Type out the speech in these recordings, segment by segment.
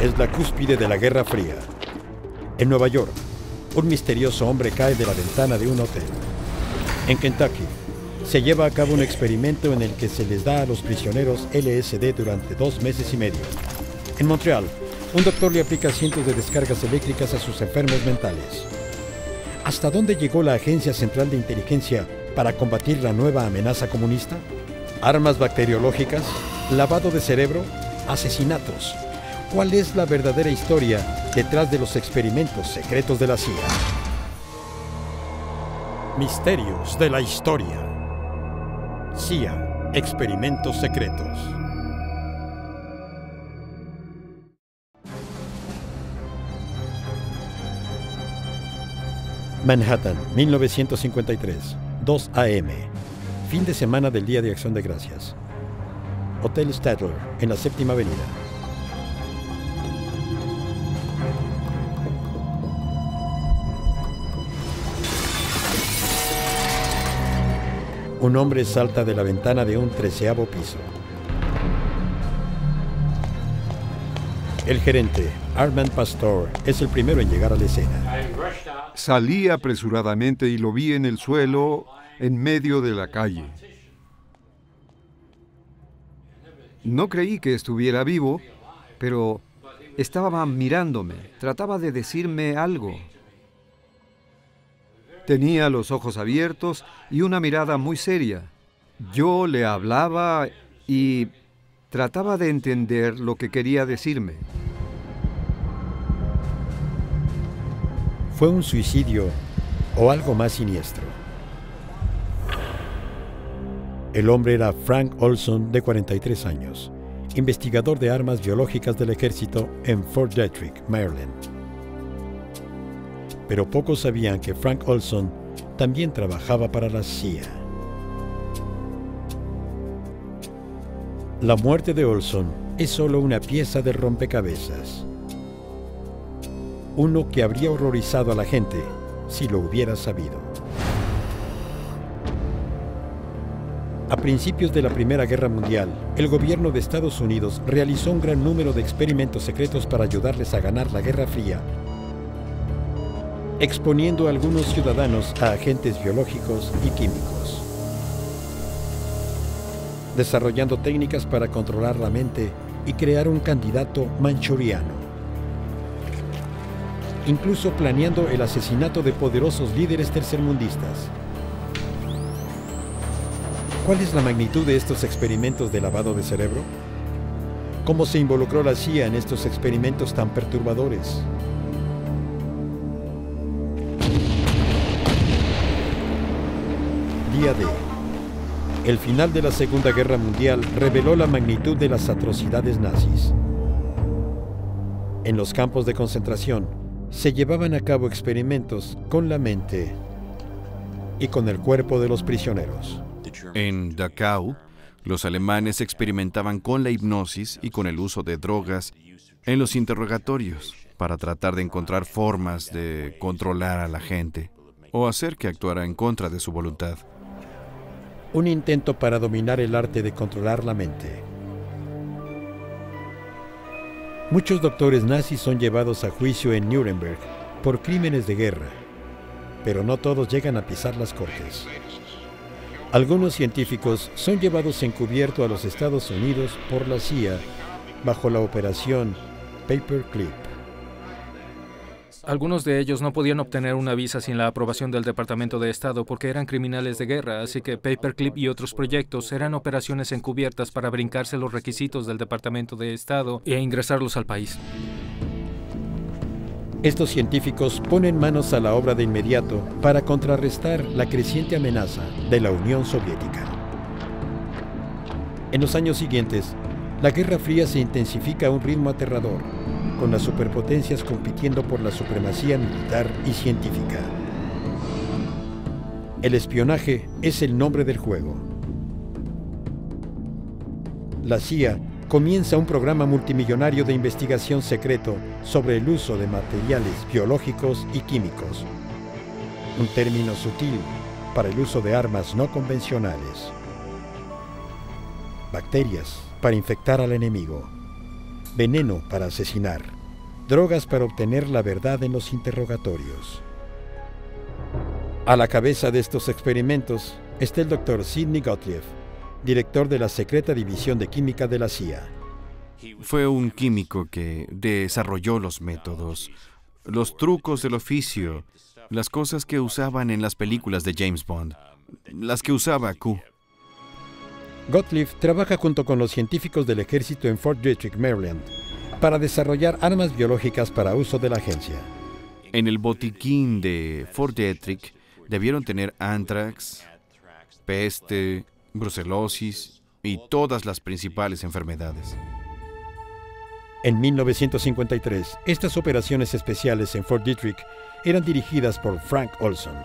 es la cúspide de la Guerra Fría. En Nueva York, un misterioso hombre cae de la ventana de un hotel. En Kentucky, se lleva a cabo un experimento en el que se les da a los prisioneros LSD durante 2 meses y medio. En Montreal, un doctor le aplica cientos de descargas eléctricas a sus enfermos mentales. ¿Hasta dónde llegó la Agencia Central de Inteligencia para combatir la nueva amenaza comunista? ¿Armas bacteriológicas? ¿Lavado de cerebro? ¿Asesinatos? ¿Cuál es la verdadera historia detrás de los experimentos secretos de la CIA? Misterios de la historia. CIA, experimentos secretos. Manhattan, 1953, 2 a.m. Fin de semana del Día de Acción de Gracias. Hotel Statler, en la 7ª Avenida. Un hombre salta de la ventana de un 13º piso. El gerente, Armand Pastor, es el primero en llegar a la escena. Salí apresuradamente y lo vi en el suelo, en medio de la calle. No creí que estuviera vivo, pero estaba mirándome, trataba de decirme algo. Tenía los ojos abiertos y una mirada muy seria. Yo le hablaba y trataba de entender lo que quería decirme. ¿Fue un suicidio o algo más siniestro? El hombre era Frank Olson, de 43 años, investigador de armas biológicas del ejército en Fort Detrick, Maryland. Pero pocos sabían que Frank Olson también trabajaba para la CIA. La muerte de Olson es solo una pieza del rompecabezas. Uno que habría horrorizado a la gente si lo hubiera sabido. A principios de la Primera Guerra Mundial, el gobierno de Estados Unidos realizó un gran número de experimentos secretos para ayudarles a ganar la Guerra Fría, exponiendo a algunos ciudadanos a agentes biológicos y químicos, desarrollando técnicas para controlar la mente y crear un candidato manchuriano, incluso planeando el asesinato de poderosos líderes tercermundistas. ¿Cuál es la magnitud de estos experimentos de lavado de cerebro? ¿Cómo se involucró la CIA en estos experimentos tan perturbadores? Día D. El final de la Segunda Guerra Mundial reveló la magnitud de las atrocidades nazis. En los campos de concentración se llevaban a cabo experimentos con la mente y con el cuerpo de los prisioneros. En Dachau, los alemanes experimentaban con la hipnosis y con el uso de drogas en los interrogatorios para tratar de encontrar formas de controlar a la gente o hacer que actuara en contra de su voluntad. Un intento para dominar el arte de controlar la mente. Muchos doctores nazis son llevados a juicio en Nuremberg por crímenes de guerra, pero no todos llegan a pisar las cortes. Algunos científicos son llevados encubierto a los Estados Unidos por la CIA bajo la operación Paperclip. Algunos de ellos no podían obtener una visa sin la aprobación del Departamento de Estado porque eran criminales de guerra, así que Paperclip y otros proyectos eran operaciones encubiertas para brincarse los requisitos del Departamento de Estado e ingresarlos al país. Estos científicos ponen manos a la obra de inmediato para contrarrestar la creciente amenaza de la Unión Soviética. En los años siguientes, la Guerra Fría se intensifica a un ritmo aterrador, con las superpotencias compitiendo por la supremacía militar y científica. El espionaje es el nombre del juego. La CIA comienza un programa multimillonario de investigación secreto sobre el uso de materiales biológicos y químicos, un término sutil para el uso de armas no convencionales. Bacterias para infectar al enemigo, veneno para asesinar. drogas para obtener la verdad en los interrogatorios. A la cabeza de estos experimentos está el Dr. Sidney Gottlieb, director de la secreta división de química de la CIA. Fue un químico que desarrolló los métodos, los trucos del oficio, las cosas que usaban en las películas de James Bond, las que usaba Q. Gottlieb trabaja junto con los científicos del ejército en Fort Detrick, Maryland, para desarrollar armas biológicas para uso de la agencia. En el botiquín de Fort Detrick debieron tener anthrax, peste, brucelosis y todas las principales enfermedades. En 1953, estas operaciones especiales en Fort Detrick eran dirigidas por Frank Olson.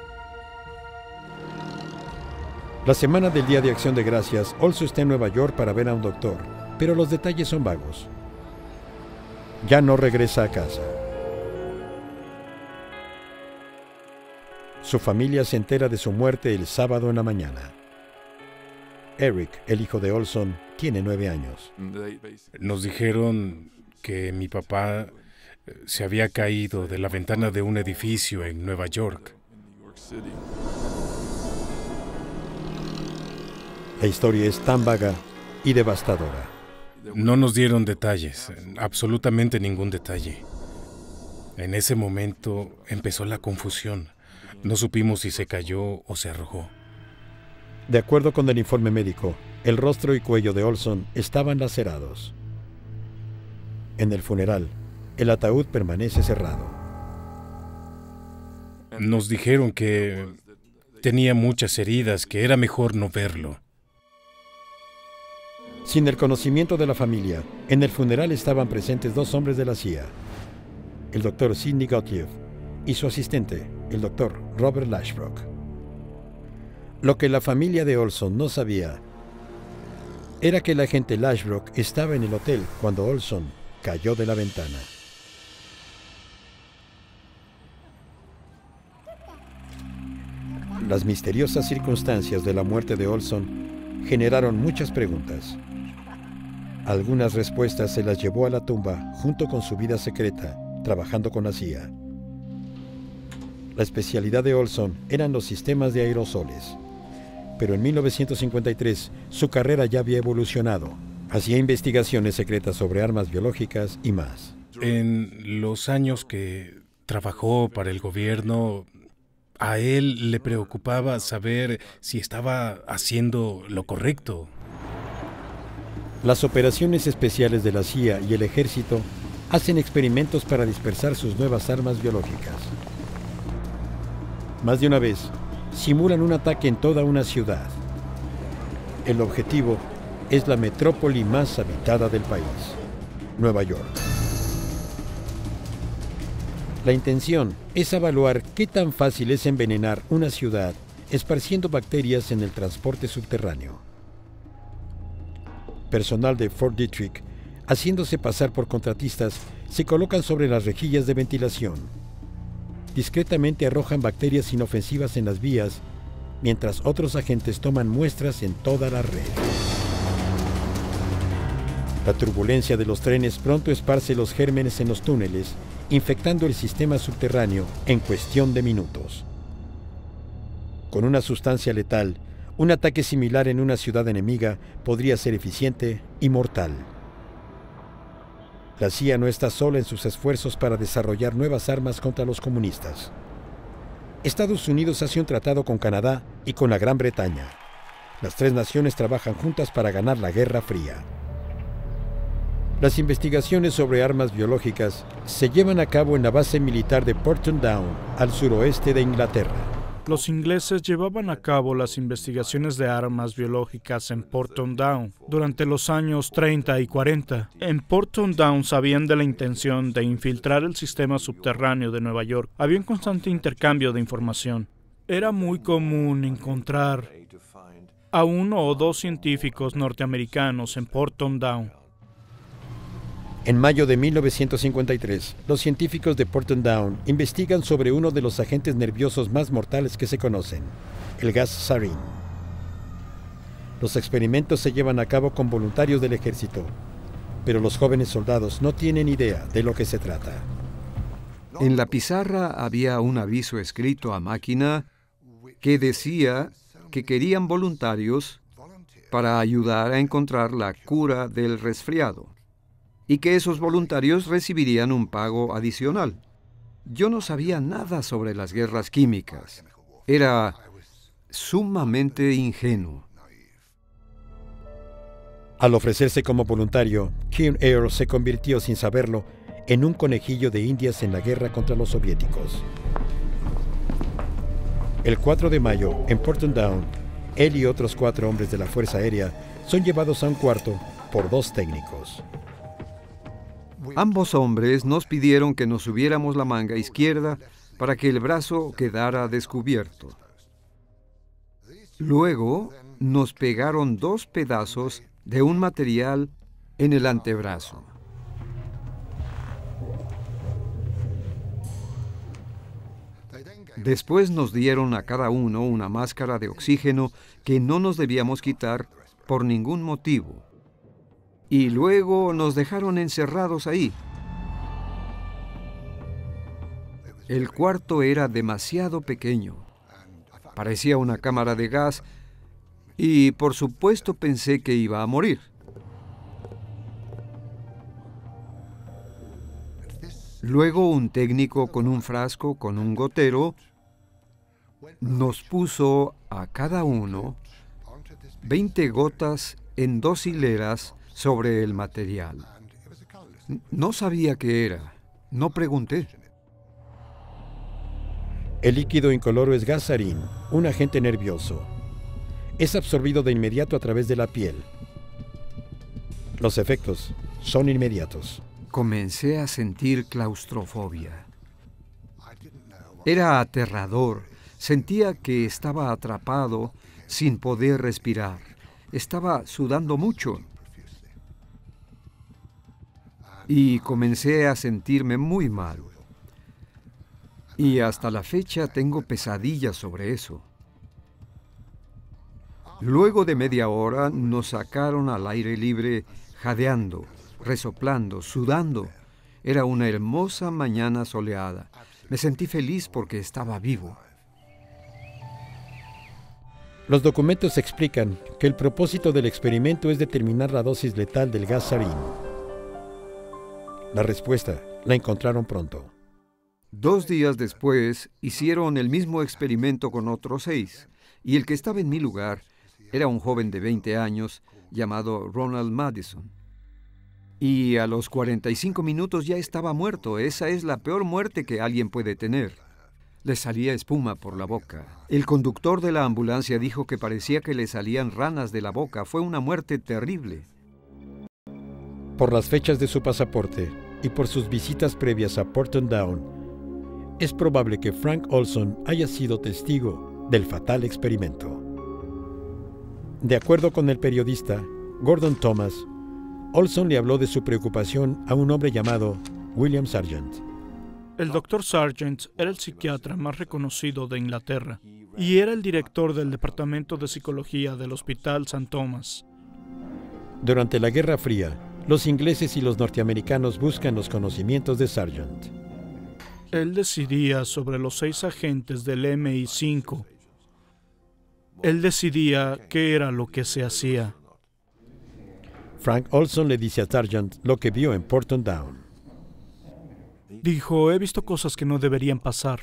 La semana del Día de Acción de Gracias, Olson está en Nueva York para ver a un doctor, pero los detalles son vagos. Ya no regresa a casa. Su familia se entera de su muerte el sábado en la mañana. Eric, el hijo de Olson, tiene 9 años. Nos dijeron que mi papá se había caído de la ventana de un edificio en Nueva York. La historia es tan vaga y devastadora. No nos dieron detalles, absolutamente ningún detalle. En ese momento empezó la confusión. No supimos si se cayó o se arrojó. De acuerdo con el informe médico, el rostro y cuello de Olson estaban lacerados. En el funeral, el ataúd permanece cerrado. Nos dijeron que tenía muchas heridas, que era mejor no verlo. Sin el conocimiento de la familia, en el funeral estaban presentes 2 hombres de la CIA, el Dr. Sidney Gottlieb y su asistente, el Dr. Robert Lashbrook. Lo que la familia de Olson no sabía era que el agente Lashbrook estaba en el hotel cuando Olson cayó de la ventana. Las misteriosas circunstancias de la muerte de Olson generaron muchas preguntas. Algunas respuestas se las llevó a la tumba junto con su vida secreta, trabajando con la CIA. La especialidad de Olson eran los sistemas de aerosoles. Pero en 1953 su carrera ya había evolucionado. Hacía investigaciones secretas sobre armas biológicas y más. En los años que trabajó para el gobierno, a él le preocupaba saber si estaba haciendo lo correcto. Las operaciones especiales de la CIA y el ejército hacen experimentos para dispersar sus nuevas armas biológicas. Más de una vez, simulan un ataque en toda una ciudad. El objetivo es la metrópoli más habitada del país, Nueva York. La intención es evaluar qué tan fácil es envenenar una ciudad esparciendo bacterias en el transporte subterráneo. Personal de Fort Detrick, haciéndose pasar por contratistas, se colocan sobre las rejillas de ventilación. Discretamente arrojan bacterias inofensivas en las vías, mientras otros agentes toman muestras en toda la red. La turbulencia de los trenes pronto esparce los gérmenes en los túneles, infectando el sistema subterráneo en cuestión de minutos. Con una sustancia letal, un ataque similar en una ciudad enemiga podría ser eficiente y mortal. La CIA no está sola en sus esfuerzos para desarrollar nuevas armas contra los comunistas. Estados Unidos hace un tratado con Canadá y con la Gran Bretaña. Las 3 naciones trabajan juntas para ganar la Guerra Fría. Las investigaciones sobre armas biológicas se llevan a cabo en la base militar de Porton Down, al suroeste de Inglaterra. Los ingleses llevaban a cabo las investigaciones de armas biológicas en Porton Down durante los años 30 y 40. En Porton Down sabían de la intención de infiltrar el sistema subterráneo de Nueva York. Había un constante intercambio de información. Era muy común encontrar a 1 o 2 científicos norteamericanos en Porton Down. En mayo de 1953, los científicos de Porton Down investigan sobre uno de los agentes nerviosos más mortales que se conocen, el gas sarin. Los experimentos se llevan a cabo con voluntarios del ejército. pero los jóvenes soldados no tienen idea de lo que se trata. En la pizarra había un aviso escrito a máquina que decía que querían voluntarios para ayudar a encontrar la cura del resfriado y que esos voluntarios recibirían un pago adicional. Yo no sabía nada sobre las guerras químicas. Era sumamente ingenuo. Al ofrecerse como voluntario, Kim Earl se convirtió sin saberlo en un conejillo de indias en la guerra contra los soviéticos. El 4 de mayo, en Portadown, él y otros 4 hombres de la Fuerza Aérea son llevados a un cuarto por 2 técnicos. Ambos hombres nos pidieron que nos subiéramos la manga izquierda para que el brazo quedara descubierto. Luego nos pegaron 2 pedazos de un material en el antebrazo. Después nos dieron a cada uno una máscara de oxígeno que no nos debíamos quitar por ningún motivo. Y luego nos dejaron encerrados ahí. El cuarto era demasiado pequeño. Parecía una cámara de gas y por supuesto pensé que iba a morir. Luego un técnico con un frasco con un gotero nos puso a cada uno 20 gotas en 2 hileras sobre el material. No sabía qué era. No pregunté. El líquido incoloro es gas sarín, un agente nervioso. Es absorbido de inmediato a través de la piel. Los efectos son inmediatos. Comencé a sentir claustrofobia. Era aterrador. Sentía que estaba atrapado sin poder respirar. Estaba sudando mucho. Y comencé a sentirme muy mal. Y hasta la fecha tengo pesadillas sobre eso. Luego de media hora nos sacaron al aire libre jadeando, resoplando, sudando. Era una hermosa mañana soleada. Me sentí feliz porque estaba vivo. Los documentos explican que el propósito del experimento es determinar la dosis letal del gas sarín. La respuesta la encontraron pronto. 2 días después hicieron el mismo experimento con otros 6, y el que estaba en mi lugar era un joven de 20 años llamado Ronald Madison. Y a los 45 minutos ya estaba muerto. Esa es la peor muerte que alguien puede tener. Le salía espuma por la boca. El conductor de la ambulancia dijo que parecía que le salían ranas de la boca. Fue una muerte terrible. Por las fechas de su pasaporte y por sus visitas previas a Portadown, es probable que Frank Olson haya sido testigo del fatal experimento. De acuerdo con el periodista Gordon Thomas, Olson le habló de su preocupación a un hombre llamado William Sargent. El Dr. Sargent era el psiquiatra más reconocido de Inglaterra y era el director del Departamento de Psicología del Hospital St. Thomas. Durante la Guerra Fría, los ingleses y los norteamericanos buscan los conocimientos de Sargent. Él decidía sobre los 6 agentes del MI5. Él decidía qué era lo que se hacía. Frank Olson le dice a Sargent lo que vio en Portadown. Dijo, he visto cosas que no deberían pasar.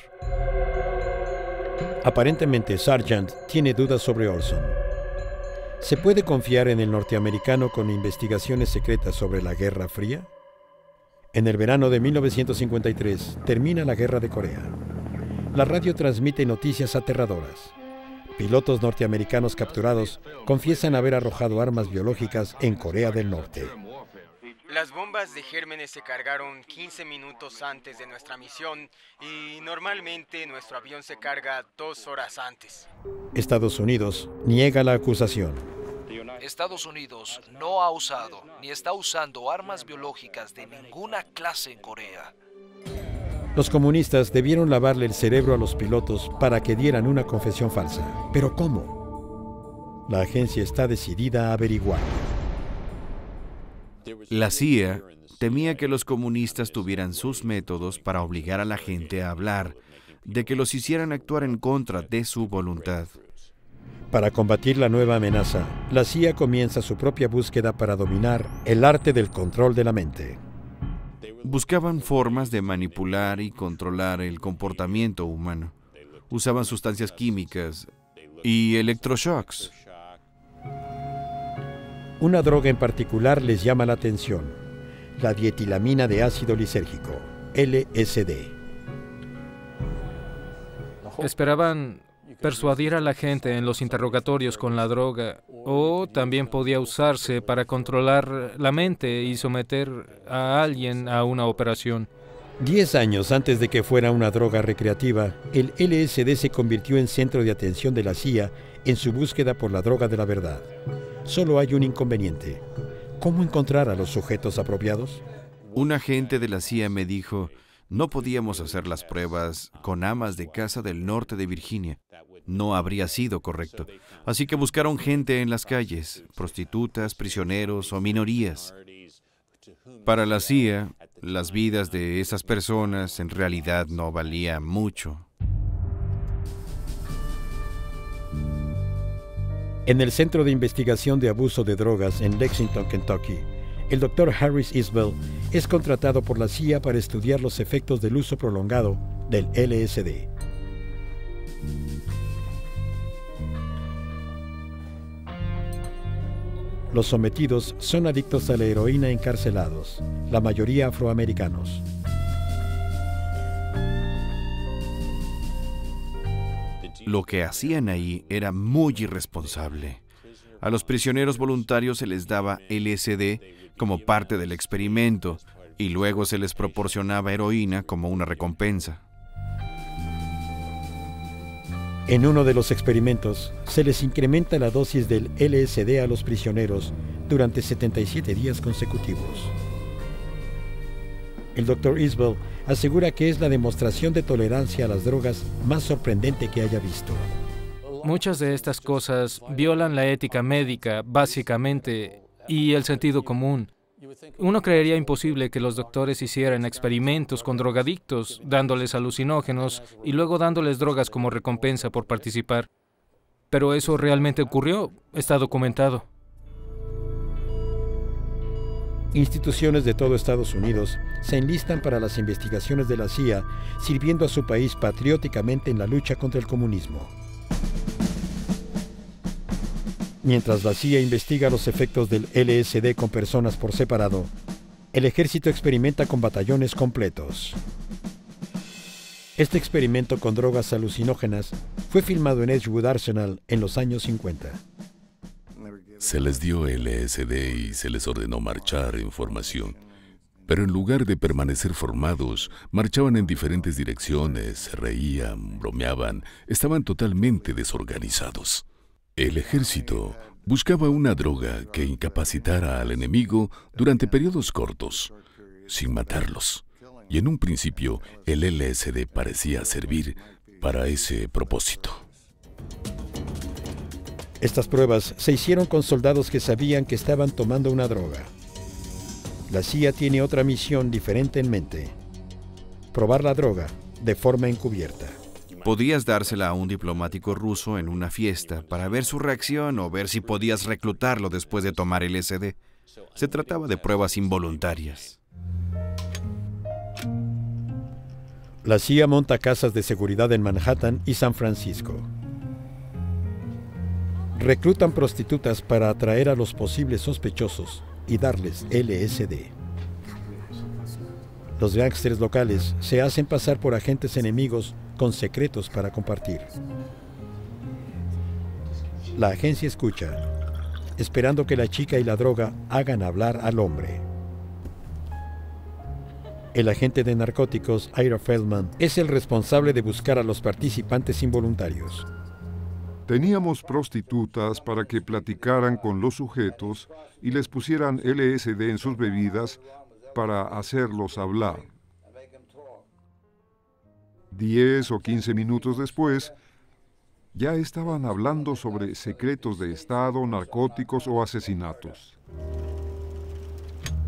Aparentemente, Sargent tiene dudas sobre Olson. ¿Se puede confiar en el norteamericano con investigaciones secretas sobre la Guerra Fría? En el verano de 1953 termina la Guerra de Corea. La radio transmite noticias aterradoras. Pilotos norteamericanos capturados confiesan haber arrojado armas biológicas en Corea del Norte. Las bombas de gérmenes se cargaron 15 minutos antes de nuestra misión y normalmente nuestro avión se carga 2 horas antes. Estados Unidos niega la acusación. Estados Unidos no ha usado ni está usando armas biológicas de ninguna clase en Corea. Los comunistas debieron lavarle el cerebro a los pilotos para que dieran una confesión falsa. ¿Pero cómo? La agencia está decidida a averiguar. La CIA temía que los comunistas tuvieran sus métodos para obligar a la gente a hablar, de que los hicieran actuar en contra de su voluntad. Para combatir la nueva amenaza, la CIA comienza su propia búsqueda para dominar el arte del control de la mente. Buscaban formas de manipular y controlar el comportamiento humano. Usaban sustancias químicas y electroshocks. Una droga en particular les llama la atención: la dietilamina de ácido lisérgico, LSD. Esperaban persuadir a la gente en los interrogatorios con la droga, o también podía usarse para controlar la mente y someter a alguien a una operación. 10 años antes de que fuera una droga recreativa, el LSD se convirtió en centro de atención de la CIA en su búsqueda por la droga de la verdad. Solo hay un inconveniente: ¿cómo encontrar a los sujetos apropiados? Un agente de la CIA me dijo: no podíamos hacer las pruebas con amas de casa del norte de Virginia. No habría sido correcto. Así que buscaron gente en las calles, prostitutas, prisioneros o minorías. Para la CIA, las vidas de esas personas en realidad no valían mucho. En el Centro de Investigación de Abuso de Drogas en Lexington, Kentucky, el Dr. Harris Isbell es contratado por la CIA para estudiar los efectos del uso prolongado del LSD. Los sometidos son adictos a la heroína encarcelados, la mayoría afroamericanos. Lo que hacían ahí era muy irresponsable. A los prisioneros voluntarios se les daba LSD como parte del experimento y luego se les proporcionaba heroína como una recompensa. En uno de los experimentos, se les incrementa la dosis del LSD a los prisioneros durante 77 días consecutivos. El Dr. Isbell asegura que es la demostración de tolerancia a las drogas más sorprendente que haya visto. Muchas de estas cosas violan la ética médica, básicamente, y el sentido común. Uno creería imposible que los doctores hicieran experimentos con drogadictos, dándoles alucinógenos y luego dándoles drogas como recompensa por participar. Pero eso realmente ocurrió, está documentado. Instituciones de todo Estados Unidos se enlistan para las investigaciones de la CIA, sirviendo a su país patrióticamente en la lucha contra el comunismo. Mientras la CIA investiga los efectos del LSD con personas por separado, el ejército experimenta con batallones completos. Este experimento con drogas alucinógenas fue filmado en Edgewood Arsenal en los años 50. Se les dio LSD y se les ordenó marchar en formación. Pero en lugar de permanecer formados, marchaban en diferentes direcciones, se reían, bromeaban, estaban totalmente desorganizados. El ejército buscaba una droga que incapacitara al enemigo durante periodos cortos, sin matarlos. Y en un principio, el LSD parecía servir para ese propósito. Estas pruebas se hicieron con soldados que sabían que estaban tomando una droga. La CIA tiene otra misión diferente en mente: probar la droga de forma encubierta. Podías dársela a un diplomático ruso en una fiesta para ver su reacción o ver si podías reclutarlo después de tomar LSD. Se trataba de pruebas involuntarias. La CIA monta casas de seguridad en Manhattan y San Francisco. Reclutan prostitutas para atraer a los posibles sospechosos y darles LSD. Los gángsters locales se hacen pasar por agentes enemigos con secretos para compartir. La agencia escucha, esperando que la chica y la droga hagan hablar al hombre. El agente de narcóticos, Ira Feldman, es el responsable de buscar a los participantes involuntarios. Teníamos prostitutas para que platicaran con los sujetos y les pusieran LSD en sus bebidas para hacerlos hablar. 10 o 15 minutos después, ya estaban hablando sobre secretos de Estado, narcóticos o asesinatos.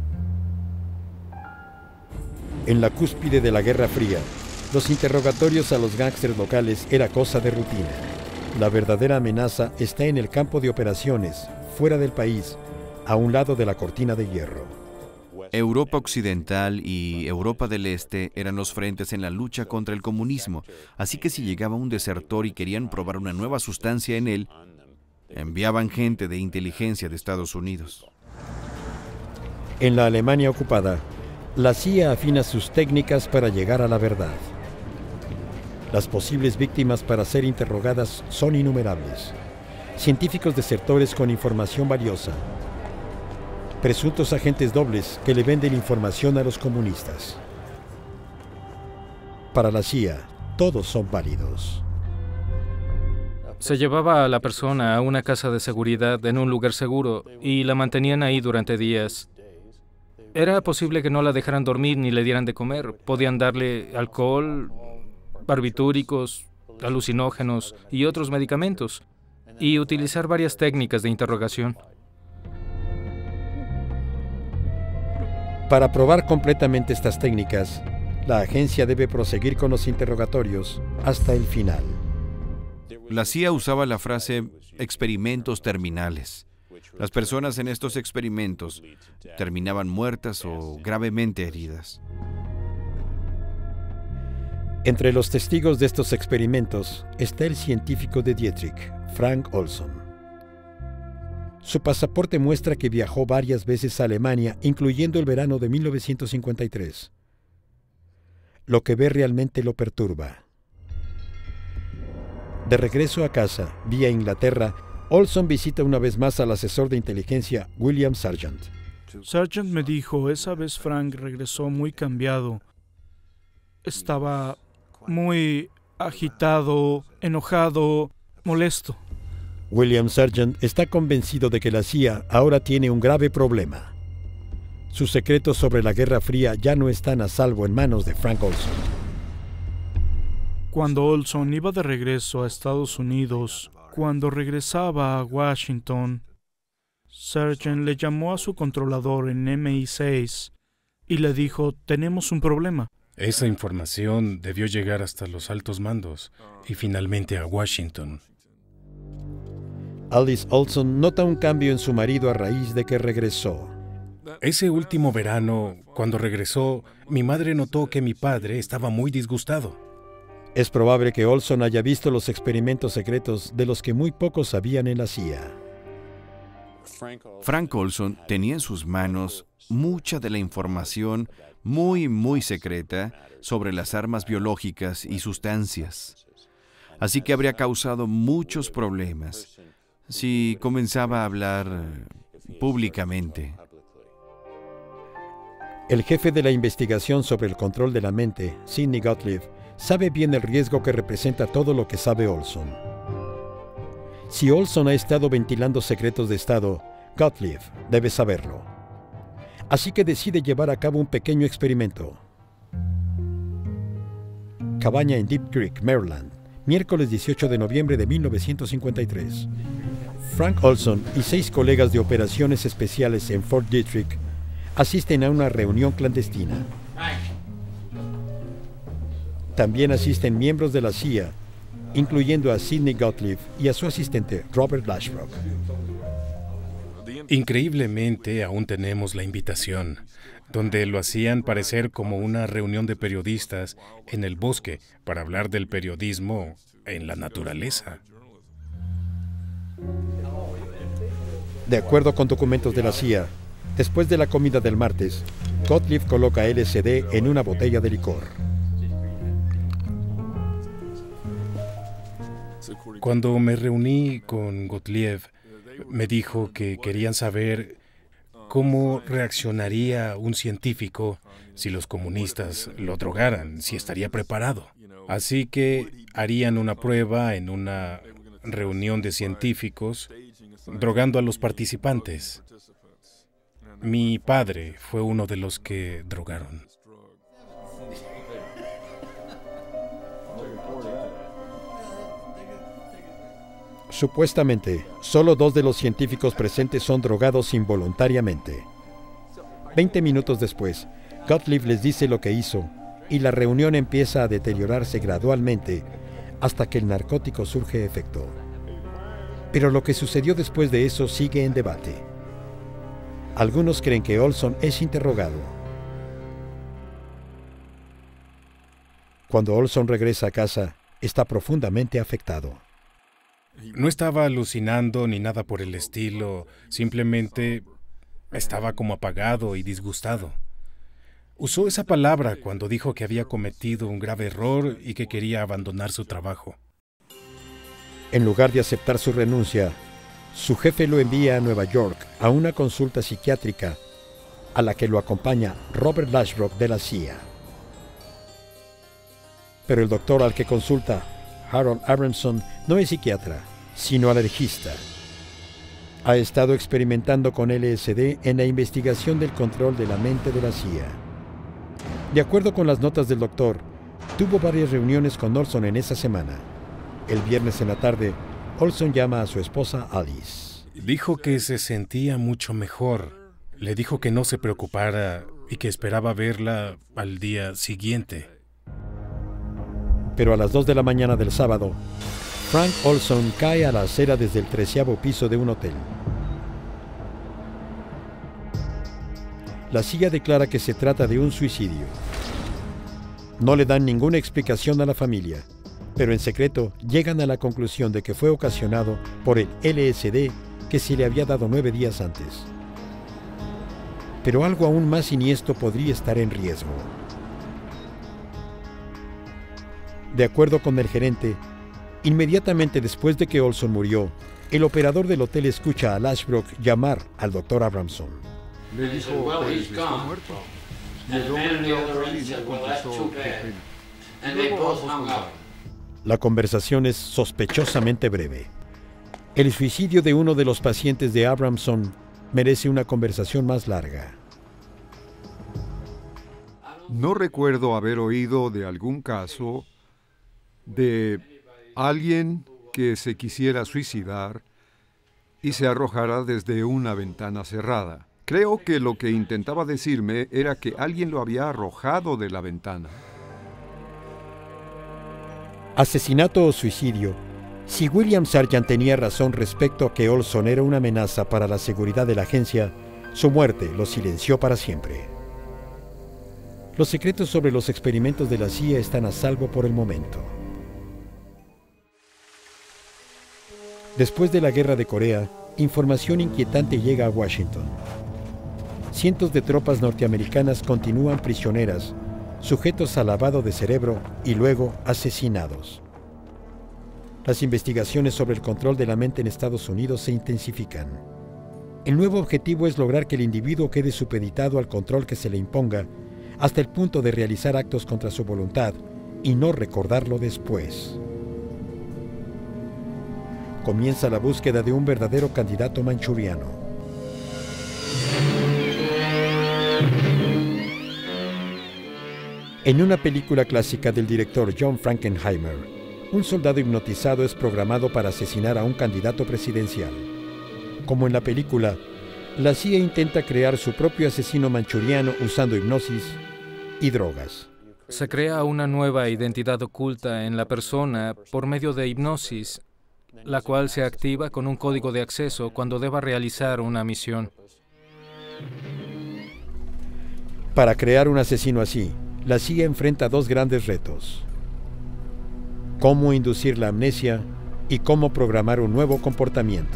En la cúspide de la Guerra Fría, los interrogatorios a los gángsters locales era cosa de rutina. La verdadera amenaza está en el campo de operaciones, fuera del país, a un lado de la cortina de hierro. Europa Occidental y Europa del Este eran los frentes en la lucha contra el comunismo, así que si llegaba un desertor y querían probar una nueva sustancia en él, enviaban gente de inteligencia de Estados Unidos. En la Alemania ocupada, la CIA afina sus técnicas para llegar a la verdad. Las posibles víctimas para ser interrogadas son innumerables. Científicos desertores con información valiosa. Presuntos agentes dobles que le venden información a los comunistas. Para la CIA, todos son válidos. Se llevaba a la persona a una casa de seguridad en un lugar seguro y la mantenían ahí durante días. Era posible que no la dejaran dormir ni le dieran de comer. Podían darle alcohol, barbitúricos, alucinógenos y otros medicamentos, y utilizar varias técnicas de interrogación. Para probar completamente estas técnicas, la agencia debe proseguir con los interrogatorios hasta el final. La CIA usaba la frase experimentos terminales. Las personas en estos experimentos terminaban muertas o gravemente heridas. Entre los testigos de estos experimentos está el científico de Dietrich, Frank Olson. Su pasaporte muestra que viajó varias veces a Alemania, incluyendo el verano de 1953. Lo que ve realmente lo perturba. De regreso a casa, vía Inglaterra, Olson visita una vez más al asesor de inteligencia, William Sargent. Sargent me dijo, esa vez Frank regresó muy cambiado. Estaba muy agitado, enojado, molesto. William Sargent está convencido de que la CIA ahora tiene un grave problema. Sus secretos sobre la Guerra Fría ya no están a salvo en manos de Frank Olson. Cuando Olson iba de regreso a Estados Unidos, cuando regresaba a Washington, Sargent le llamó a su controlador en MI6 y le dijo, tenemos un problema. Esa información debió llegar hasta los altos mandos y finalmente a Washington. Alice Olson nota un cambio en su marido a raíz de que regresó. Ese último verano, cuando regresó, mi madre notó que mi padre estaba muy disgustado. Es probable que Olson haya visto los experimentos secretos de los que muy pocos sabían en la CIA. Frank Olson tenía en sus manos mucha de la información muy secreta sobre las armas biológicas y sustancias. Así que habría causado muchos problemas si comenzaba a hablar públicamente. El jefe de la investigación sobre el control de la mente, Sidney Gottlieb, sabe bien el riesgo que representa todo lo que sabe Olson. Si Olson ha estado ventilando secretos de Estado, Gottlieb debe saberlo. Así que decide llevar a cabo un pequeño experimento. Cabaña en Deep Creek, Maryland, miércoles 18 de noviembre de 1953. Frank Olson y 6 colegas de operaciones especiales en Fort Detrick asisten a una reunión clandestina. También asisten miembros de la CIA, incluyendo a Sidney Gottlieb y a su asistente Robert Lashbrook. Increíblemente, aún tenemos la invitación, donde lo hacían parecer como una reunión de periodistas en el bosque para hablar del periodismo en la naturaleza. De acuerdo con documentos de la CIA, después de la comida del martes, Gottlieb coloca LSD en una botella de licor. Cuando me reuní con Gottlieb, me dijo que querían saber cómo reaccionaría un científico si los comunistas lo drogaran, si estaría preparado. Así que harían una prueba en una reunión de científicos, drogando a los participantes. Mi padre fue uno de los que drogaron. Supuestamente, solo 2 de los científicos presentes son drogados involuntariamente. 20 minutos después, Gottlieb les dice lo que hizo y la reunión empieza a deteriorarse gradualmente hasta que el narcótico surge efecto. Pero lo que sucedió después de eso sigue en debate. Algunos creen que Olson es interrogado. Cuando Olson regresa a casa, está profundamente afectado. No estaba alucinando ni nada por el estilo, simplemente estaba como apagado y disgustado. Usó esa palabra cuando dijo que había cometido un grave error y que quería abandonar su trabajo. En lugar de aceptar su renuncia, su jefe lo envía a Nueva York a una consulta psiquiátrica a la que lo acompaña Robert Lashbrook de la CIA. Pero el doctor al que consulta, Harold Abramson, no es psiquiatra, sino alergista. Ha estado experimentando con LSD en la investigación del control de la mente de la CIA. De acuerdo con las notas del doctor, tuvo varias reuniones con Olson en esa semana. El viernes en la tarde, Olson llama a su esposa Alice. Dijo que se sentía mucho mejor. Le dijo que no se preocupara y que esperaba verla al día siguiente. Pero a las 2 de la mañana del sábado, Frank Olson cae a la acera desde el 13º piso de un hotel. La CIA declara que se trata de un suicidio. No le dan ninguna explicación a la familia, pero en secreto llegan a la conclusión de que fue ocasionado por el LSD que se le había dado 9 días antes. Pero algo aún más siniestro podría estar en riesgo. De acuerdo con el gerente, inmediatamente después de que Olson murió, el operador del hotel escucha a Lashbrook llamar al Dr. Abramson. Le dijo, pues, está muerto. Y el hombre en la otra línea contestó, qué pena. Y luego ambos colgaron. La conversación es sospechosamente breve. El suicidio de uno de los pacientes de Abramson merece una conversación más larga. No recuerdo haber oído de algún caso de alguien que se quisiera suicidar y se arrojara desde una ventana cerrada. Creo que lo que intentaba decirme era que alguien lo había arrojado de la ventana. Asesinato o suicidio. Si William Sargent tenía razón respecto a que Olson era una amenaza para la seguridad de la agencia, su muerte lo silenció para siempre. Los secretos sobre los experimentos de la CIA están a salvo por el momento. Después de la Guerra de Corea, información inquietante llega a Washington. Cientos de tropas norteamericanas continúan prisioneras, sujetos a lavado de cerebro y luego asesinados. Las investigaciones sobre el control de la mente en Estados Unidos se intensifican. El nuevo objetivo es lograr que el individuo quede supeditado al control que se le imponga, hasta el punto de realizar actos contra su voluntad y no recordarlo después. Comienza la búsqueda de un verdadero candidato manchuriano. En una película clásica del director John Frankenheimer, un soldado hipnotizado es programado para asesinar a un candidato presidencial. Como en la película, la CIA intenta crear su propio asesino manchuriano usando hipnosis y drogas. Se crea una nueva identidad oculta en la persona por medio de hipnosis, la cual se activa con un código de acceso cuando deba realizar una misión. Para crear un asesino así, la CIA enfrenta dos grandes retos: cómo inducir la amnesia y cómo programar un nuevo comportamiento.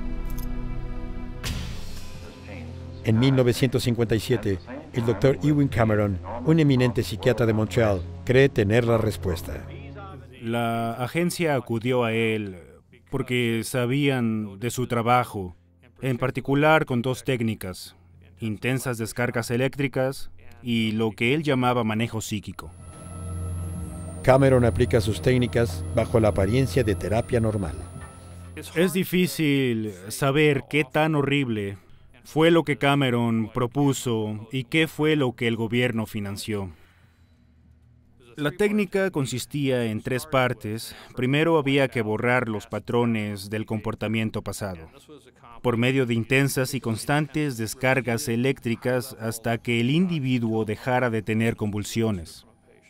En 1957, el Dr. Ewen Cameron, un eminente psiquiatra de Montreal, cree tener la respuesta. La agencia acudió a él porque sabían de su trabajo, en particular con dos técnicas: intensas descargas eléctricas y lo que él llamaba manejo psíquico. Cameron aplica sus técnicas bajo la apariencia de terapia normal. Es difícil saber qué tan horrible fue lo que Cameron propuso y qué fue lo que el gobierno financió. La técnica consistía en 3 partes. Primero había que borrar los patrones del comportamiento pasado, por medio de intensas y constantes descargas eléctricas hasta que el individuo dejara de tener convulsiones.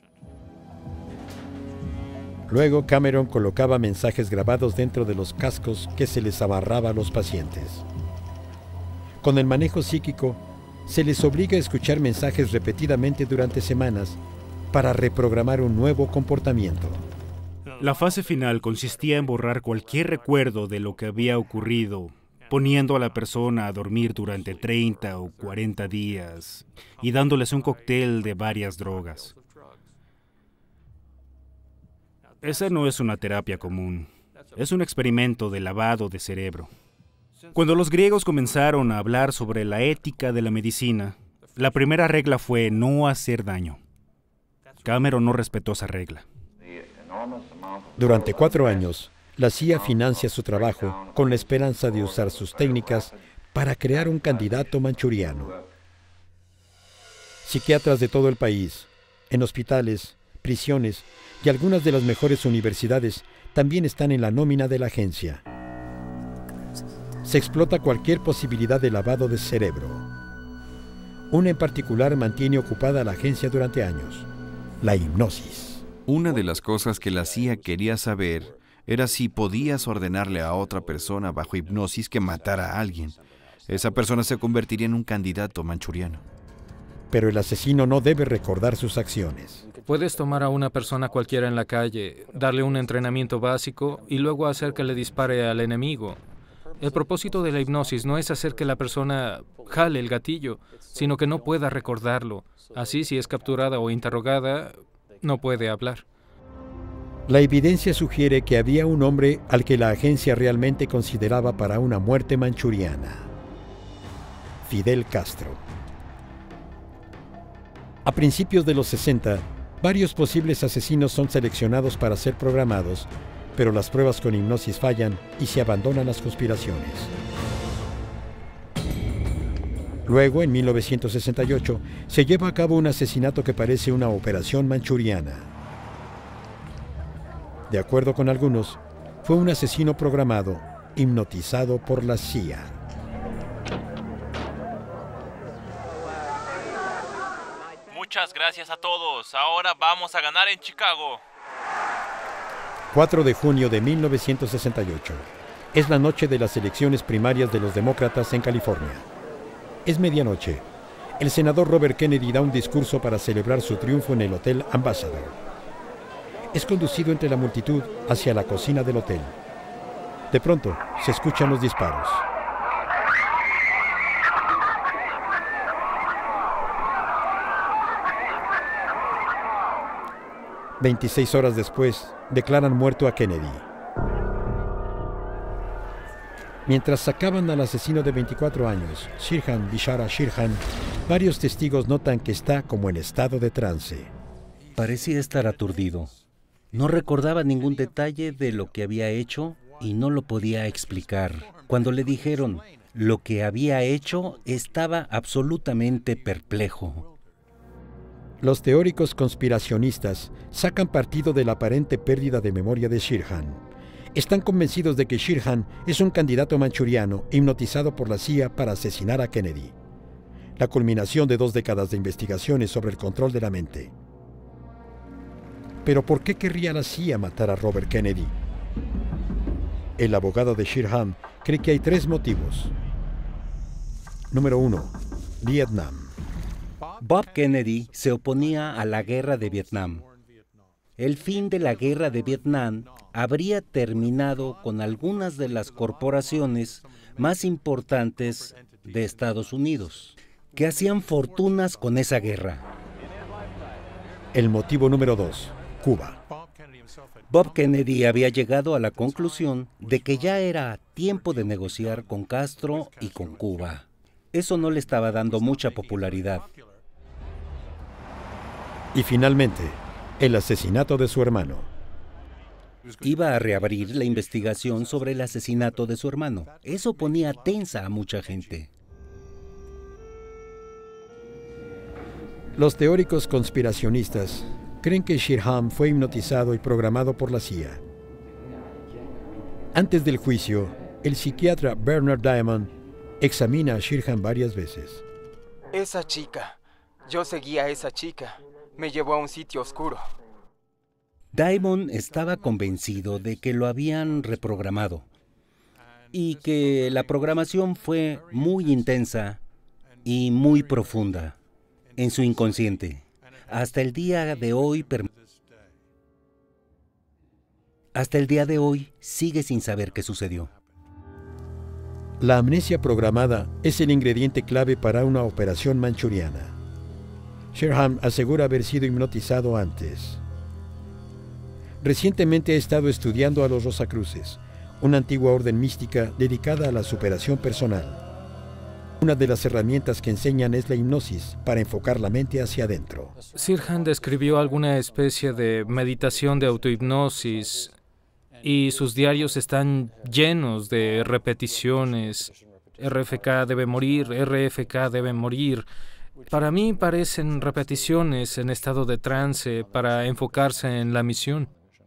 Luego Cameron colocaba mensajes grabados dentro de los cascos que se les amarraba a los pacientes. Con el manejo psíquico, se les obliga a escuchar mensajes repetidamente durante semanas para reprogramar un nuevo comportamiento. La fase final consistía en borrar cualquier recuerdo de lo que había ocurrido, poniendo a la persona a dormir durante 30 o 40 días y dándoles un cóctel de varias drogas. Esa no es una terapia común, es un experimento de lavado de cerebro. Cuando los griegos comenzaron a hablar sobre la ética de la medicina, la primera regla fue no hacer daño. Cameron no respetó esa regla. Durante 4 años, la CIA financia su trabajo con la esperanza de usar sus técnicas para crear un candidato manchuriano. Psiquiatras de todo el país, en hospitales, prisiones y algunas de las mejores universidades también están en la nómina de la agencia. Se explota cualquier posibilidad de lavado de cerebro. Una en particular mantiene ocupada a la agencia durante años: la hipnosis. Una de las cosas que la CIA quería saber era si podías ordenarle a otra persona bajo hipnosis que matara a alguien. Esa persona se convertiría en un candidato manchuriano. Pero el asesino no debe recordar sus acciones. Puedes tomar a una persona cualquiera en la calle, darle un entrenamiento básico y luego hacer que le dispare al enemigo. El propósito de la hipnosis no es hacer que la persona jale el gatillo, sino que no pueda recordarlo. Así, si es capturada o interrogada, no puede hablar. La evidencia sugiere que había un hombre al que la agencia realmente consideraba para una muerte manchuriana: Fidel Castro. A principios de los 60, varios posibles asesinos son seleccionados para ser programados, pero las pruebas con hipnosis fallan y se abandonan las conspiraciones. Luego, en 1968, se lleva a cabo un asesinato que parece una operación manchuriana. De acuerdo con algunos, fue un asesino programado, hipnotizado por la CIA. Muchas gracias a todos. Ahora vamos a ganar en Chicago. 4 de junio de 1968. Es la noche de las elecciones primarias de los demócratas en California. Es medianoche. El senador Robert Kennedy da un discurso para celebrar su triunfo en el Hotel Ambassador. Es conducido entre la multitud hacia la cocina del hotel. De pronto, se escuchan los disparos. «26 horas después, declaran muerto a Kennedy. Mientras sacaban al asesino de 24 años, Sirhan Bishara Sirhan, varios testigos notan que está como en estado de trance. Parecía estar aturdido. No recordaba ningún detalle de lo que había hecho y no lo podía explicar. Cuando le dijeron lo que había hecho, estaba absolutamente perplejo. Los teóricos conspiracionistas sacan partido de la aparente pérdida de memoria de Sirhan. Están convencidos de que Sirhan es un candidato manchuriano hipnotizado por la CIA para asesinar a Kennedy. La culminación de 2 décadas de investigaciones sobre el control de la mente. ¿Pero por qué querría la CIA matar a Robert Kennedy? El abogado de Sirhan cree que hay 3 motivos. Número 1. Vietnam. Bob Kennedy se oponía a la guerra de Vietnam. El fin de la guerra de Vietnam habría terminado con algunas de las corporaciones más importantes de Estados Unidos, que hacían fortunas con esa guerra. El motivo número 2. Cuba. Bob Kennedy había llegado a la conclusión de que ya era tiempo de negociar con Castro y con Cuba. Eso no le estaba dando mucha popularidad. Y finalmente, el asesinato de su hermano. Iba a reabrir la investigación sobre el asesinato de su hermano. Eso ponía tensa a mucha gente. Los teóricos conspiracionistas creen que Shirham fue hipnotizado y programado por la CIA. Antes del juicio, el psiquiatra Bernard Diamond examina a Shirham varias veces. Esa chica. Yo seguía a esa chica. Me llevó a un sitio oscuro. Diamond estaba convencido de que lo habían reprogramado y que la programación fue muy intensa y muy profunda en su inconsciente. Hasta el día de hoy sigue sin saber qué sucedió. La amnesia programada es el ingrediente clave para una operación manchuriana. Shirham asegura haber sido hipnotizado antes. Recientemente ha estado estudiando a los Rosacruces, una antigua orden mística dedicada a la superación personal. Una de las herramientas que enseñan es la hipnosis para enfocar la mente hacia adentro. Sirhan describió alguna especie de meditación de autohipnosis y sus diarios están llenos de repeticiones. RFK debe morir, RFK debe morir. Para mí parecen repeticiones en estado de trance para enfocarse en la misión.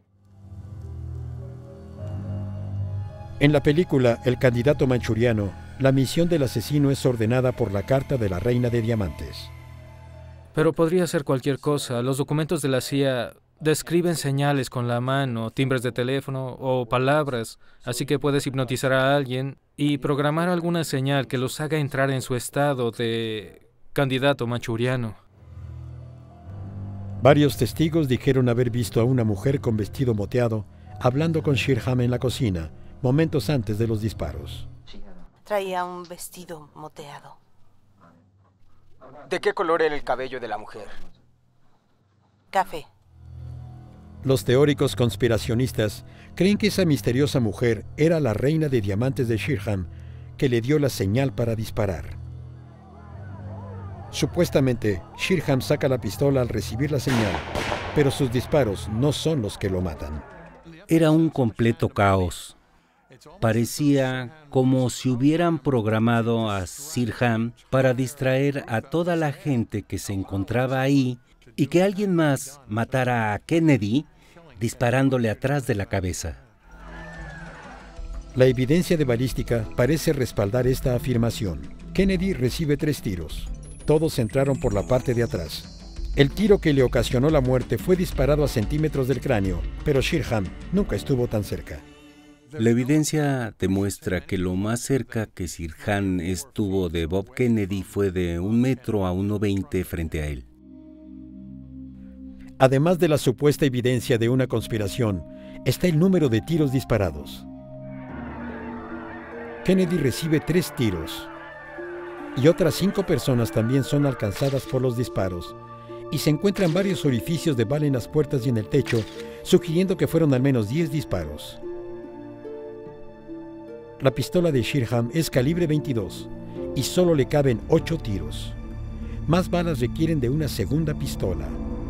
En la película El candidato manchuriano, la misión del asesino es ordenada por la carta de la Reina de Diamantes. Pero podría ser cualquier cosa. Los documentos de la CIA describen señales con la mano, timbres de teléfono o palabras, así que puedes hipnotizar a alguien y programar alguna señal que los haga entrar en su estado de candidato manchuriano. Varios testigos dijeron haber visto a una mujer con vestido moteado hablando con Shirham en la cocina, momentos antes de los disparos. Traía un vestido moteado. ¿De qué color era el cabello de la mujer? Café. Los teóricos conspiracionistas creen que esa misteriosa mujer era la reina de diamantes de Shirham, que le dio la señal para disparar. Supuestamente, Shirham saca la pistola al recibir la señal, pero sus disparos no son los que lo matan. Era un completo caos. Parecía como si hubieran programado a Shirham para distraer a toda la gente que se encontraba ahí y que alguien más matara a Kennedy disparándole atrás de la cabeza. La evidencia de balística parece respaldar esta afirmación. Kennedy recibe 3 tiros. Todos entraron por la parte de atrás. El tiro que le ocasionó la muerte fue disparado a centímetros del cráneo, pero Shirham nunca estuvo tan cerca. La evidencia demuestra que lo más cerca que Shirham estuvo de Bob Kennedy fue de 1 metro a 1,20 frente a él. Además de la supuesta evidencia de una conspiración, está el número de tiros disparados. Kennedy recibe 3 tiros, y otras 5 personas también son alcanzadas por los disparos, y se encuentran varios orificios de bala en las puertas y en el techo, sugiriendo que fueron al menos 10 disparos. La pistola de Shirham es calibre 22 y solo le caben 8 tiros. Más balas requieren de una segunda pistola.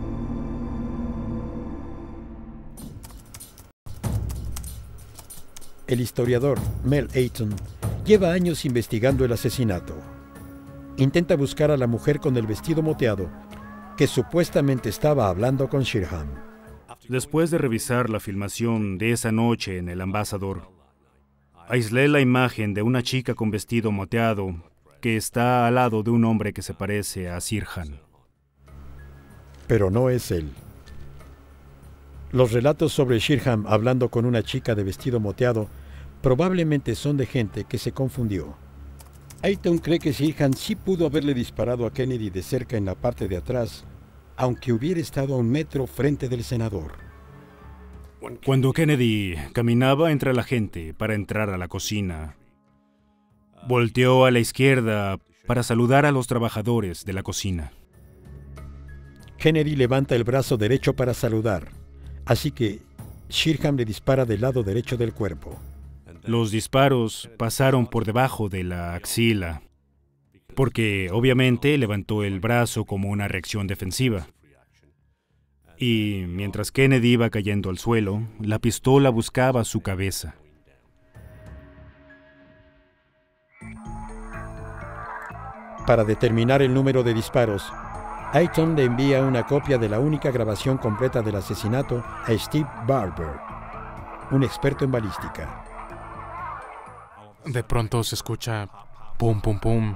El historiador Mel Ayton lleva años investigando el asesinato. Intenta buscar a la mujer con el vestido moteado, que supuestamente estaba hablando con Shirham. Después de revisar la filmación de esa noche en el Ambassador, aislé la imagen de una chica con vestido moteado que está al lado de un hombre que se parece a Shirham. Pero no es él. Los relatos sobre Shirham hablando con una chica de vestido moteado probablemente son de gente que se confundió. Ayton cree que Shirham sí pudo haberle disparado a Kennedy de cerca en la parte de atrás, aunque hubiera estado a 1 metro frente del senador. Cuando Kennedy caminaba entre la gente para entrar a la cocina, volteó a la izquierda para saludar a los trabajadores de la cocina. Kennedy levanta el brazo derecho para saludar, así que Shirham le dispara del lado derecho del cuerpo. Los disparos pasaron por debajo de la axila, porque obviamente levantó el brazo como una reacción defensiva. Y mientras Kennedy iba cayendo al suelo, la pistola buscaba su cabeza. Para determinar el número de disparos, Ayton le envía una copia de la única grabación completa del asesinato a Steve Barber, un experto en balística. De pronto se escucha pum, pum, pum.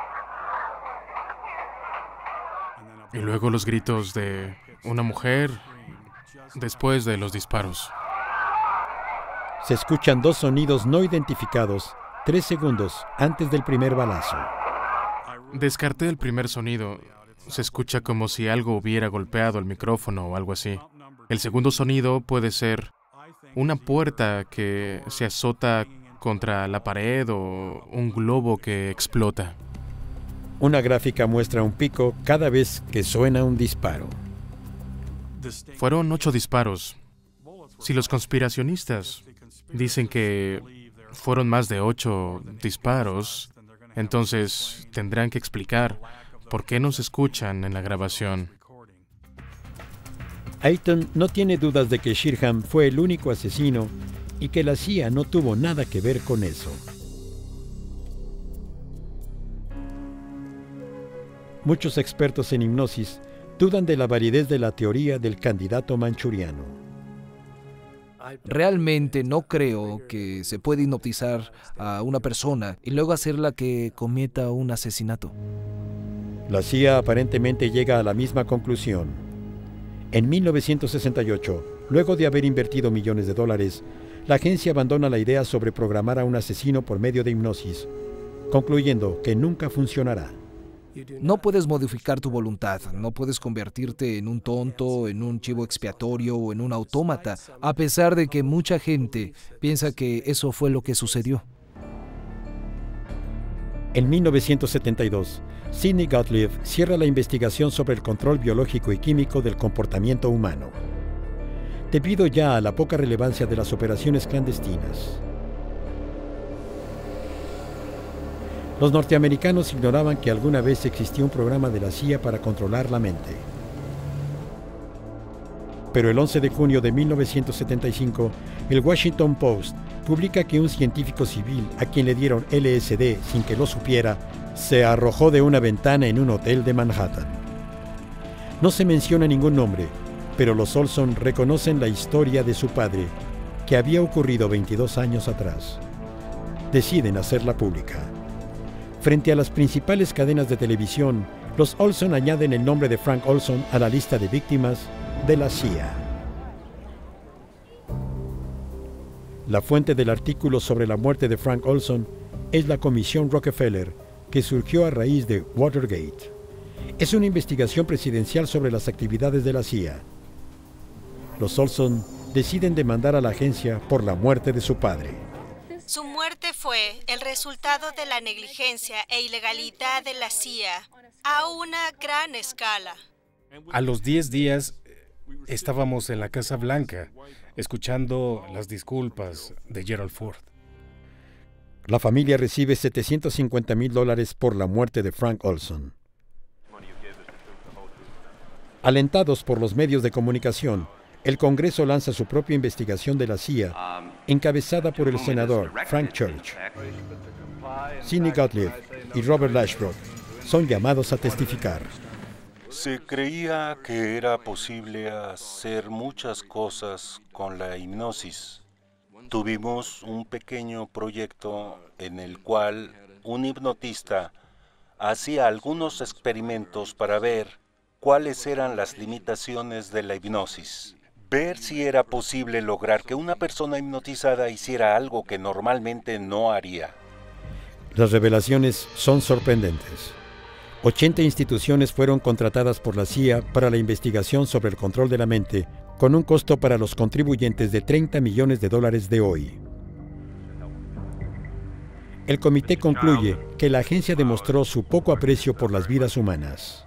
Y luego los gritos de una mujer después de los disparos. Se escuchan dos sonidos no identificados 3 segundos antes del primer balazo. Descarté el primer sonido. Se escucha como si algo hubiera golpeado el micrófono o algo así. El segundo sonido puede ser una puerta que se azota contra la pared o un globo que explota. Una gráfica muestra un pico cada vez que suena un disparo. Fueron 8 disparos. Si los conspiracionistas dicen que fueron más de 8 disparos, entonces tendrán que explicar por qué no se escuchan en la grabación. Ayton no tiene dudas de que Sheerham fue el único asesino y que la CIA no tuvo nada que ver con eso. Muchos expertos en hipnosis dudan de la validez de la teoría del candidato manchuriano. Realmente no creo que se pueda hipnotizar a una persona y luego hacerla que cometa un asesinato. La CIA aparentemente llega a la misma conclusión. En 1968, luego de haber invertido millones de dólares, la agencia abandona la idea sobre programar a un asesino por medio de hipnosis, concluyendo que nunca funcionará. No puedes modificar tu voluntad, no puedes convertirte en un tonto, en un chivo expiatorio o en un autómata, a pesar de que mucha gente piensa que eso fue lo que sucedió. En 1972, Sidney Gottlieb cierra la investigación sobre el control biológico y químico del comportamiento humano, debido ya a la poca relevancia de las operaciones clandestinas. Los norteamericanos ignoraban que alguna vez existió un programa de la CIA para controlar la mente. Pero el 11 de junio de 1975, el Washington Post publica que un científico civil a quien le dieron LSD sin que lo supiera, se arrojó de una ventana en un hotel de Manhattan. No se menciona ningún nombre, pero los Olson reconocen la historia de su padre, que había ocurrido 22 años atrás. Deciden hacerla pública. Frente a las principales cadenas de televisión, los Olson añaden el nombre de Frank Olson a la lista de víctimas de la CIA. La fuente del artículo sobre la muerte de Frank Olson es la Comisión Rockefeller, que surgió a raíz de Watergate. Es una investigación presidencial sobre las actividades de la CIA. Los Olson deciden demandar a la agencia por la muerte de su padre. Su muerte fue el resultado de la negligencia e ilegalidad de la CIA a una gran escala. A los 10 días estábamos en la Casa Blanca escuchando las disculpas de Gerald Ford. La familia recibe $750,000 por la muerte de Frank Olson. Alentados por los medios de comunicación, el Congreso lanza su propia investigación de la CIA, encabezada por el senador Frank Church. Sidney Gottlieb y Robert Lashbrook son llamados a testificar. Se creía que era posible hacer muchas cosas con la hipnosis. Tuvimos un pequeño proyecto en el cual un hipnotista hacía algunos experimentos para ver cuáles eran las limitaciones de la hipnosis. Ver si era posible lograr que una persona hipnotizada hiciera algo que normalmente no haría. Las revelaciones son sorprendentes. 80 instituciones fueron contratadas por la CIA para la investigación sobre el control de la mente, con un costo para los contribuyentes de $30 millones de hoy. El comité concluye que la agencia demostró su poco aprecio por las vidas humanas.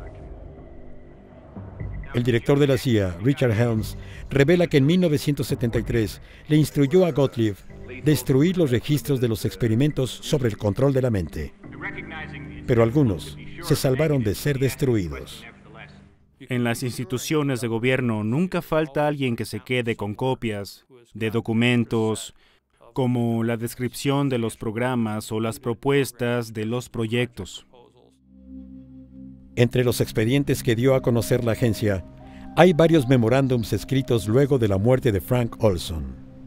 El director de la CIA, Richard Helms, revela que en 1973 le instruyó a Gottlieb destruir los registros de los experimentos sobre el control de la mente. Pero algunos se salvaron de ser destruidos. En las instituciones de gobierno nunca falta alguien que se quede con copias de documentos, como la descripción de los programas o las propuestas de los proyectos. Entre los expedientes que dio a conocer la agencia, hay varios memorándums escritos luego de la muerte de Frank Olson.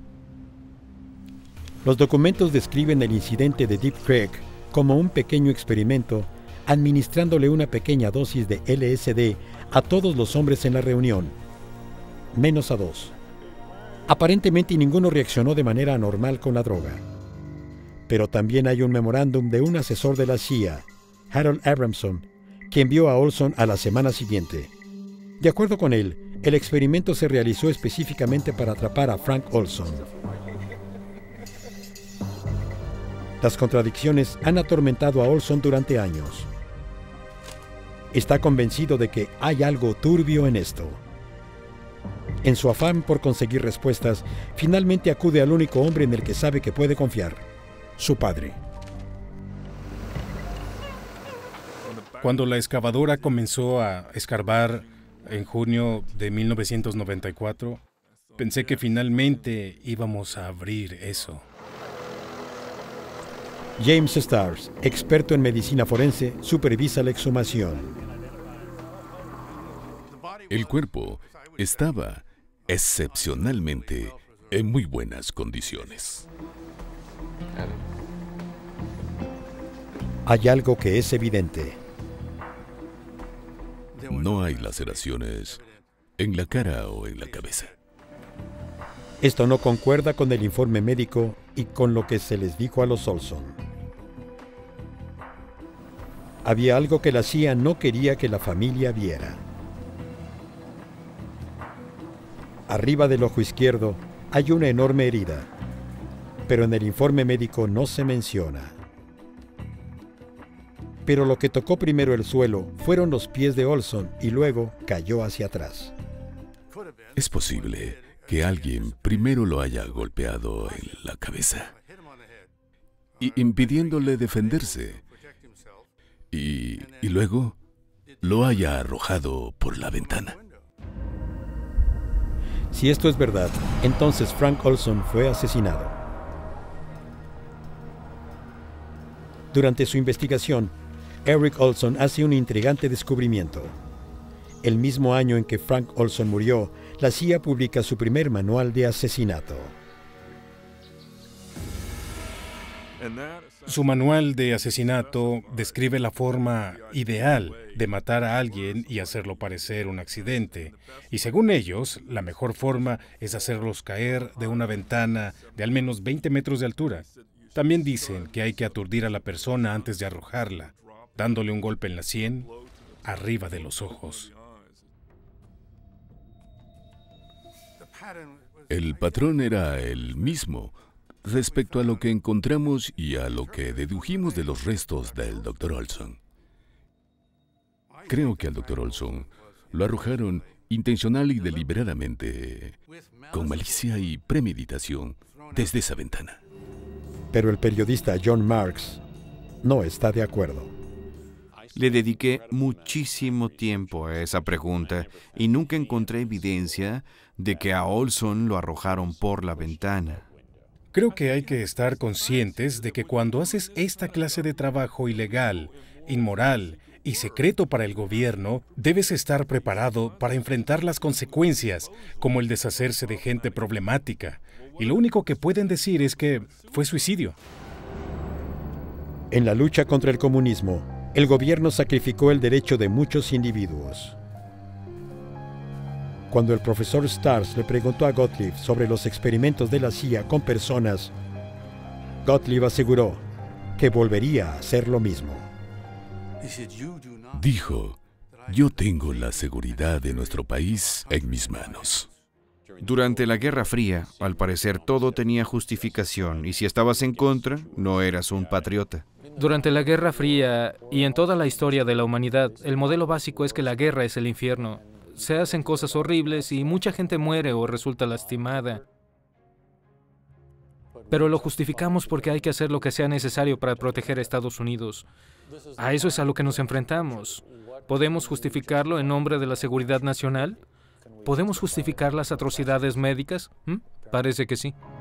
Los documentos describen el incidente de Deep Creek como un pequeño experimento, administrándole una pequeña dosis de LSD a todos los hombres en la reunión, menos a 2. Aparentemente ninguno reaccionó de manera anormal con la droga. Pero también hay un memorándum de un asesor de la CIA, Harold Abramson, que envió a Olson a la semana siguiente. De acuerdo con él, el experimento se realizó específicamente para atrapar a Frank Olson. Las contradicciones han atormentado a Olson durante años. Está convencido de que hay algo turbio en esto. En su afán por conseguir respuestas, finalmente acude al único hombre en el que sabe que puede confiar, su padre. Cuando la excavadora comenzó a escarbar en junio de 1994, pensé que finalmente íbamos a abrir eso. James Stars, experto en medicina forense, supervisa la exhumación. El cuerpo estaba excepcionalmente en muy buenas condiciones. Hay algo que es evidente. No hay laceraciones en la cara o en la cabeza. Esto no concuerda con el informe médico y con lo que se les dijo a los Olson. Había algo que la CIA no quería que la familia viera. Arriba del ojo izquierdo hay una enorme herida, pero en el informe médico no se menciona. Pero lo que tocó primero el suelo fueron los pies de Olson y luego cayó hacia atrás. Es posible que alguien primero lo haya golpeado en la cabeza, impidiéndole defenderse, y luego lo haya arrojado por la ventana. Si esto es verdad, entonces Frank Olson fue asesinado. Durante su investigación, Eric Olson hace un intrigante descubrimiento. El mismo año en que Frank Olson murió, la CIA publica su primer manual de asesinato. Su manual de asesinato describe la forma ideal de matar a alguien y hacerlo parecer un accidente. Y según ellos, la mejor forma es hacerlos caer de una ventana de al menos 20 metros de altura. También dicen que hay que aturdir a la persona antes de arrojarla, dándole un golpe en la sien, arriba de los ojos. El patrón era el mismo respecto a lo que encontramos y a lo que dedujimos de los restos del Dr. Olson. Creo que al Dr. Olson lo arrojaron intencional y deliberadamente, con malicia y premeditación, desde esa ventana. Pero el periodista John Marks no está de acuerdo. Le dediqué muchísimo tiempo a esa pregunta y nunca encontré evidencia de que a Olson lo arrojaron por la ventana. Creo que hay que estar conscientes de que cuando haces esta clase de trabajo ilegal, inmoral y secreto para el gobierno, debes estar preparado para enfrentar las consecuencias, como el deshacerse de gente problemática. Y lo único que pueden decir es que fue suicidio. En la lucha contra el comunismo, el gobierno sacrificó el derecho de muchos individuos. Cuando el profesor Stars le preguntó a Gottlieb sobre los experimentos de la CIA con personas, Gottlieb aseguró que volvería a hacer lo mismo. Dijo, yo tengo la seguridad de nuestro país en mis manos. Durante la Guerra Fría, al parecer todo tenía justificación, y si estabas en contra, no eras un patriota. Durante la Guerra Fría y en toda la historia de la humanidad, el modelo básico es que la guerra es el infierno. Se hacen cosas horribles y mucha gente muere o resulta lastimada. Pero lo justificamos porque hay que hacer lo que sea necesario para proteger a Estados Unidos. A eso es a lo que nos enfrentamos. ¿Podemos justificarlo en nombre de la seguridad nacional? ¿Podemos justificar las atrocidades médicas? Parece que sí.